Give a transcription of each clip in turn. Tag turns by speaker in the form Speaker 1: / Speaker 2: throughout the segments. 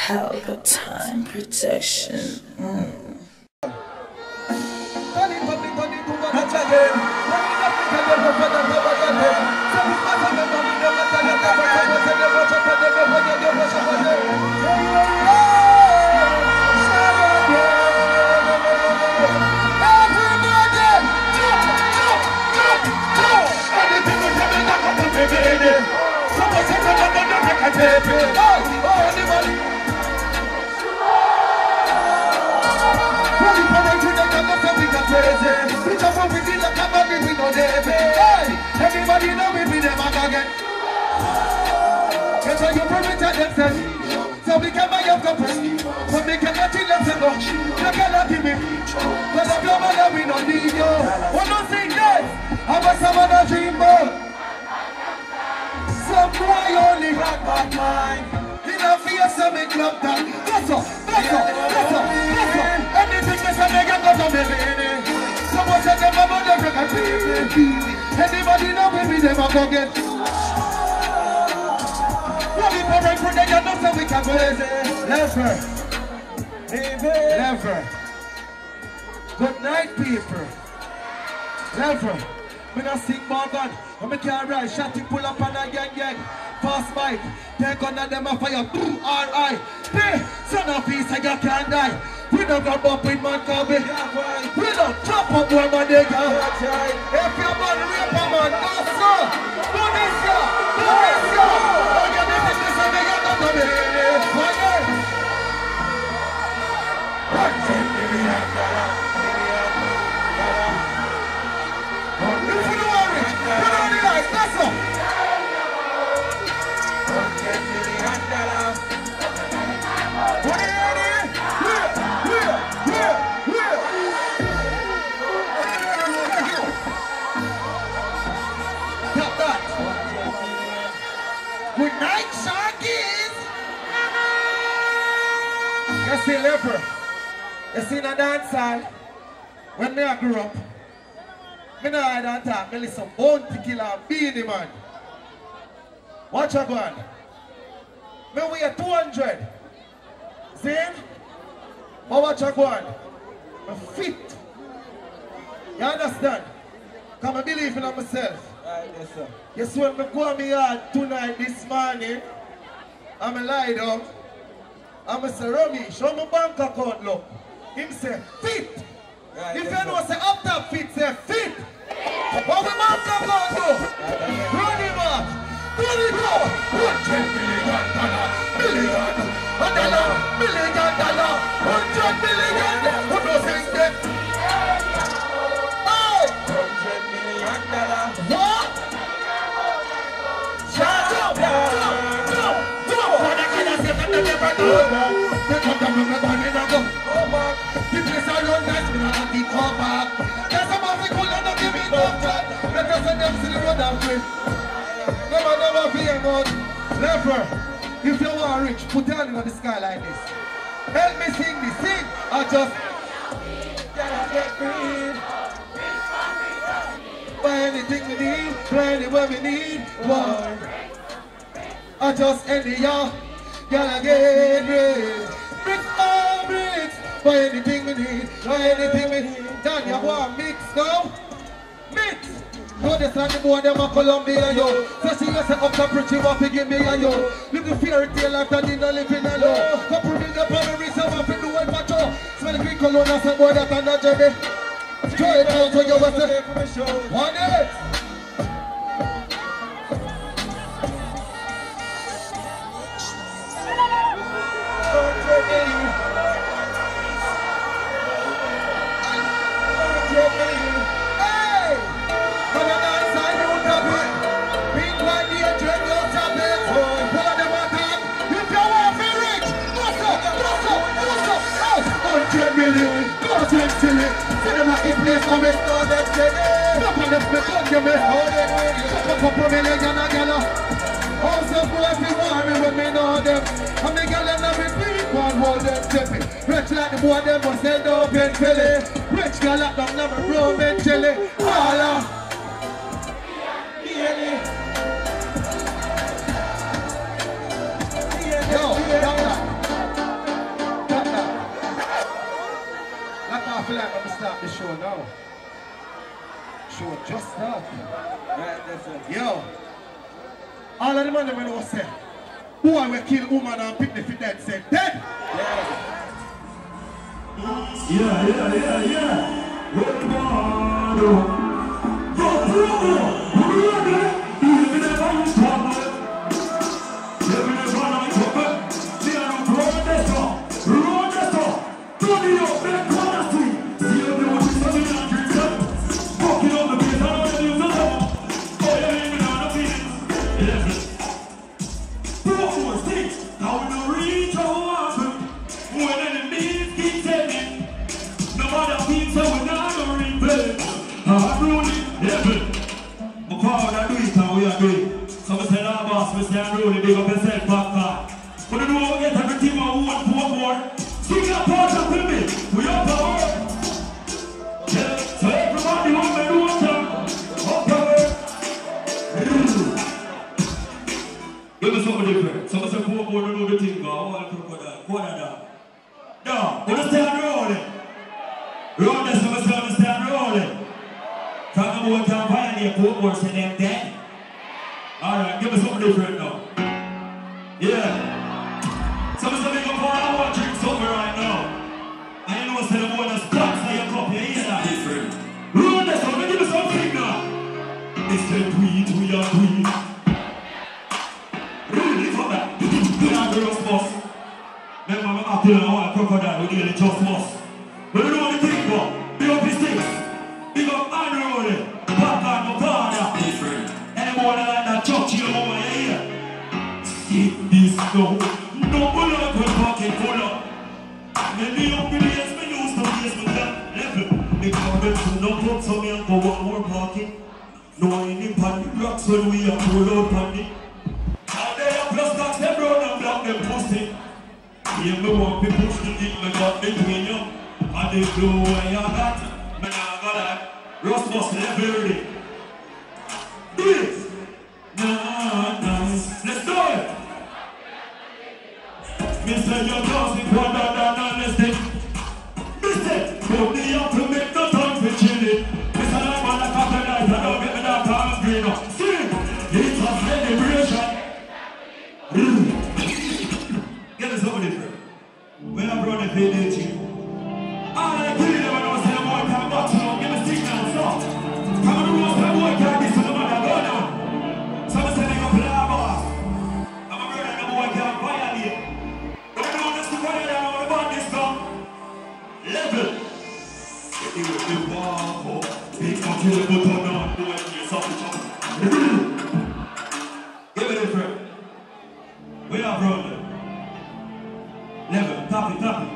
Speaker 1: Palpatine protection.
Speaker 2: Everybody know we be them again. That's why you protect themselves. So we can buy your couple. But we cannot let them go. You cannot give me. But the global that we don't need you. We're not saying that. I'm a someone a dream boy. Some boy only got my mind. In a fear, some make love that. That's all. That's all. That's all. That's all. Anything that's a nigga got to be in it. Someone said them about the break and baby. Anybody know we be them a go get. What we for right for the you know so we can go Lever. Lever. Good night people. Lever. Me not sing Morgan. When me can't ride, shotty pull up on a gang. Pass bike. Take on them a fire. R.I.P. Son of peace and you can't die. We don't go up with man Kobe. We don't chop up one man they can. If you're man rape a man, no sir. Do this year. Do this year. Don't get this and they get up to me. If you don't worry, put on the lights, that's all. Good night, Sharkies! You see, Leper, you see in a dance hall, when I grew up, I know I don't talk, I listen Bounty Killer and Beanie Man. Watch her go on. I weigh 200. See? But watch her go on. I'm fit. You understand? Because I believe in myself. Yes, sir. Yes, when I go on my yard tonight, this morning, I'm a lie down. I'm a say, Romy, show my bank account, look. Him say, fit. Right, if you know, say, up top fit, say, fit. What we bank account do? Run him up. Run it up. $100 million. Million. $1 million. $100 million. Who knows things that? What? Shut up! The place I run nice, we don't have the cover. There's some of the cool and not give me no time. Let us send them to the road and play. Never fear God. Leper, if you are rich, put your hand in the sky like this. Help me sing this, sing. I just gotta get free. Buy anything we need, play anywhere we need. One. I just end the year, gotta get rich. Bricks on bricks. Buy anything we need, buy anything we need. Dan, you want mix now? Mix! No, this and the boy, them a Colombia, yo. So she just say up to pretty, what to give me a yo. Little fairy tale after dinner, living alone. Couple bring up on the wrist, I'm up in the world, watch out. Smell the green cologne, I say, boy, that's not journey. Throw it out to your western. One it! Hey! Come on outside, you top it. Pink like the engine, you top it. Pull out the water. You don't want me rich. What's up? 100 million. Go to silly. Cinema in place for me. Stop on the flip, don't give me. Shut up, couple million and a gala. Also, boy, if you want me, when me know them. And the gala now me people hold them tippy. Rich like the boy, them must sell dope in Philly. Rich gala down now me room in Chile. Holla. Yo, start the show now. Show just start.
Speaker 1: Right, that's it.
Speaker 2: Yo. All of the man when we say, boy we kill woman and pick the fit dead, say dead.
Speaker 3: Yeah. Good morning. Big up yourself, Papa. But you know, get everything I want for more. Sing your part up with me. We are power. Yeah. So everybody want me to do up power. Give me something different. Some say poor boy don't know the thing. I want to crocodile. What are that? No. Understand rolling. Rolling. Some say understand rolling. Talk about how violate poor boy say them dead. Alright, give me something different now. Yeah. Someone's going to make a pour. I want to drink something right now. I know what's in the morning. Sparks in your cup. You hear that? Different. Run this one. Give me something now. They said we are we. Really, for that. We are the roast boss. Remember, I'm after I want a crocodile. We nearly just lost. But you know what the thing about? Big up his sticks. Big up unrolling. Popcorn, Mokana. Different. Anyone like that chuck you over here? This no bullet will pocket full up. Maybe up the days we used to face with that level. Because them to no club so me and go one more pocket. No any panic rocks when we are pulled out panic. Now they are plus tax them brown and black them pussy. Here me want to push the dick me got between you. And they blow where you got. Me now got that. Ross must level ready. Do it! Nice. Let's do it! Mr. Your causing one than honesty. Mr. Put me up to make no time for chilling. Mr. I'm on a couple nights, I don't get me that time green up. See? It's a celebration. Get us over different. When I brought the video to you. I kill them when I was saying boy can't box you. Give me signal, stop. Come on the road, say boy can't this to the man, go down. Someone say they go play a boss. I'm a brother, the boy can't violate. Don't know this to put it down on the band this time. Level. It will be powerful. Big monkey will go turn on, do it to yourself. Give it a friend. We are brother. Level, tap it.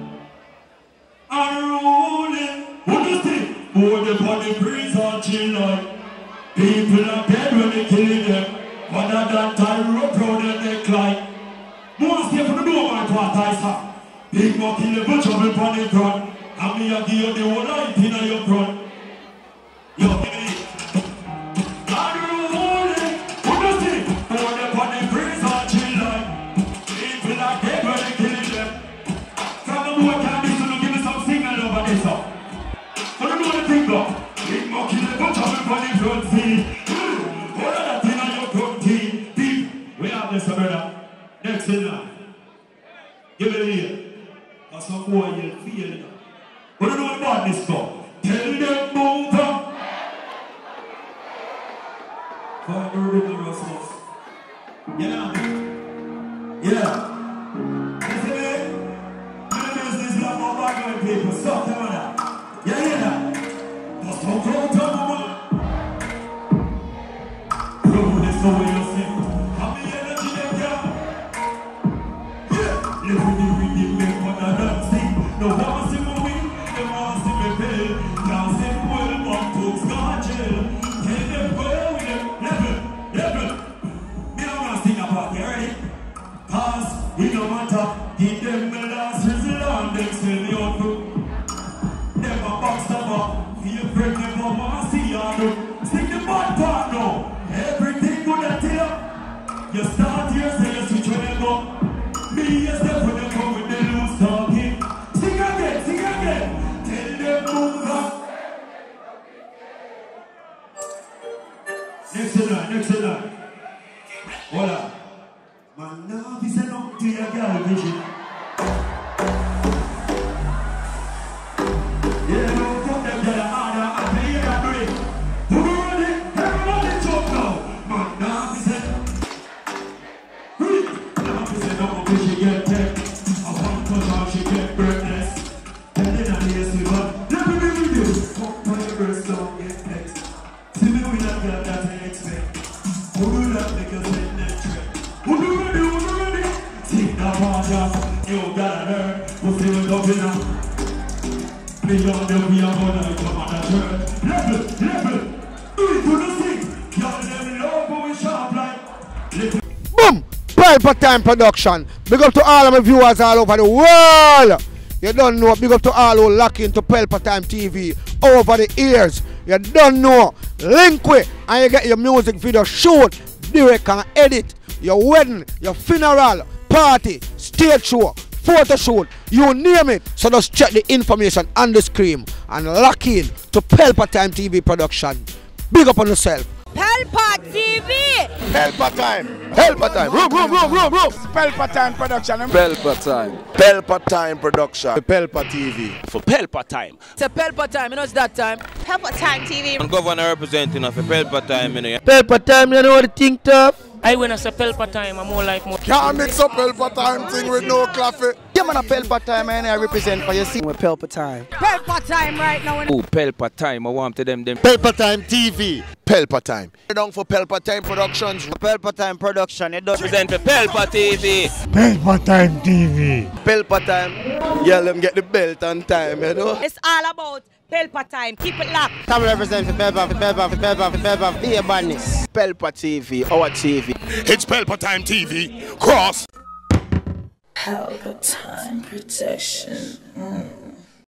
Speaker 3: I'm rolling. What do you think? Board upon the breeze on chill like. People are dead when they kill them. Other than Tyro, proud and they climb. More stay from the door, my part, I saw. Big monkey, the butcher, me upon the front. And me a give you the whole light in your front. Yo, give me it. I'm rolling. What do you think? Board upon the breeze on chill like. People are dead when they kill them. From the boy can't listen to give me some signal over this up. What do you know the thing though? Big monkey, the butcher, me upon the front seat. What are that thing on your front teeth? Deep. We have this, brother. Next in line. Give it here. That's some boy you feel it. What do you know about this stuff? Tell them move up. Find the rhythm, Russell. Yeah. Listen me. My business is not about people. Stop them on that. You hear that? Just don't go to woman. Bro, this the way you sing. How many energy they got? Yeah. Live with the rhythm, make one of them sing. No one see me win, they want to see me pay. Can't say well, but folks got jail. Tell them well with them. Level. Me don't want to sing a part, you ready? Cause it don't matter. Give them the last result and them sell me out to. Never box them up. Feel afraid never want to see you do. Stick the bad part now. Everything good at you. You start here, say you switch when you go. Me a step when you come with the loose talking. Sing again. Tell them move to say no to your girl vision. Yeah, no, fuck them to the order and pay your break. Who ready? Everybody jump now. Man, now to say. Now to say no, because she get tech. I want to know she get breathless. And then I hear you, but let me be with you. Fuck my breast, don't get vexed. See me with that girl that I expect. Who do that make us in that trip? Who do ready? Take that part off. You gotta learn. We'll see what's up in now. Please don't tell me I'm gonna come on that church. Level. Do it to the sing. Y'all never know, but we sharp like.
Speaker 4: Boom! Pelpa Time Production. Big up to all of my viewers all over the world. You don't know. Big up to all who lock into Pelpa Time TV over the years. You don't know. Link with and you get your music video shoot, direct and edit. Your wedding, your funeral, party, stage show, photo shoot, you name it. So just check the information on the screen and lock in to Pelpa Time TV Production. Big up on yourself.
Speaker 5: Pelpa TV!
Speaker 4: Pelpa Time! Pelpa Time! Room!
Speaker 6: Pelpa Time Production.
Speaker 1: Pelpa Time.
Speaker 4: Pelpa Time Production. Pelpa TV.
Speaker 7: For Pelpa Time.
Speaker 5: It's a Pelpa Time, you know it's that time.
Speaker 8: Pelpa Time TV.
Speaker 7: I'm governor representing of Pelpa Time, you know.
Speaker 4: Pelpa Time, you know what the thing tough?
Speaker 9: I when I say Pelpa Time, I'm more like more.
Speaker 6: Can't mix up Pelpa Time thing with no coffee.
Speaker 4: Yeah, man, a Pelpa Time, and I represent for you. See,
Speaker 6: With Pelpa Time.
Speaker 5: Pelpa Time right now.
Speaker 7: Oh, Pelpa Time, I want to them.
Speaker 4: Pelpa Time TV.
Speaker 6: Pelpa Time.
Speaker 4: Down for Pelpa Time Productions.
Speaker 6: Pelpa Time Production. It does
Speaker 7: Represent for Pelpa TV.
Speaker 6: Pelpa Time TV.
Speaker 4: Pelpa Time. Yeah, let them get the belt on time, you know.
Speaker 5: It's all about Pelpa Time. Keep it locked.
Speaker 6: Come represent for Pelpa, Dear Badness.
Speaker 4: Pelpa TV, our TV.
Speaker 6: It's Pelpa Time TV. Cross.
Speaker 8: Pelpa Time Protection.